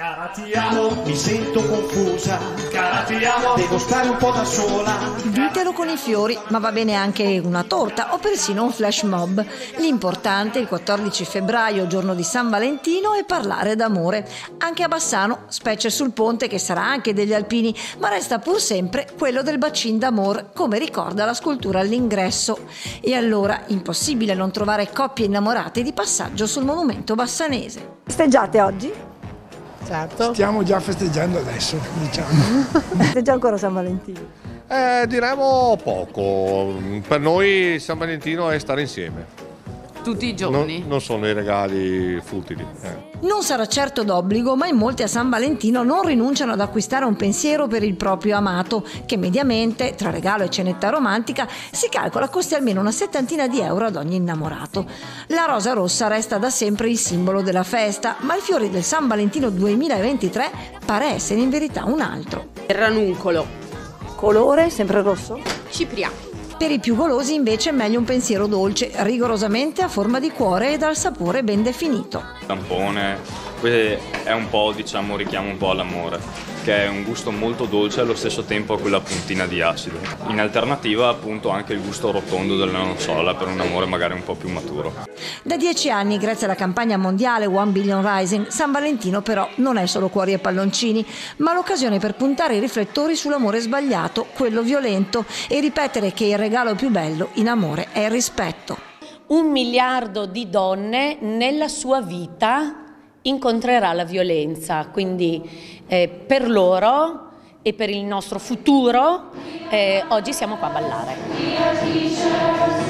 Cara ti amo, mi sento confusa, cara ti amo, devo stare un po' da sola. Ditelo con i fiori, ma va bene anche una torta o persino un flash mob. L'importante, il 14 febbraio, giorno di San Valentino, è parlare d'amore. Anche a Bassano, specie sul ponte che sarà anche degli alpini, ma resta pur sempre quello del bacin d'amor, come ricorda la scultura all'ingresso. E allora, impossibile non trovare coppie innamorate di passaggio sul monumento bassanese. Festeggiate oggi? Certo. Stiamo già festeggiando adesso, diciamo. Festeggia ancora San Valentino? Diremo poco. Per noi San Valentino è stare insieme. Tutti i giorni? Non sono i regali futili. Non sarà certo d'obbligo, ma in molti a San Valentino non rinunciano ad acquistare un pensiero per il proprio amato, che mediamente, tra regalo e cenetta romantica, si calcola costi almeno una settantina di euro ad ogni innamorato. La rosa rossa resta da sempre il simbolo della festa, ma il fiore del San Valentino 2023 pare essere in verità un altro. Il ranuncolo. Colore sempre rosso? Cipriano. Per i più golosi invece è meglio un pensiero dolce, rigorosamente a forma di cuore e dal sapore ben definito. Tampone, è un po', diciamo, richiama un po' all'amore, che è un gusto molto dolce e allo stesso tempo ha quella puntina di acido. In alternativa appunto anche il gusto rotondo della nocciola per un amore magari un po' più maturo. Da 10 anni, grazie alla campagna mondiale One Billion Rising, San Valentino però non è solo cuori e palloncini, ma l'occasione per puntare i riflettori sull'amore sbagliato, quello violento, e ripetere che il regalo più bello in amore è il rispetto. 1 miliardo di donne nella sua vita incontrerà la violenza, quindi per loro e per il nostro futuro oggi siamo qua a ballare.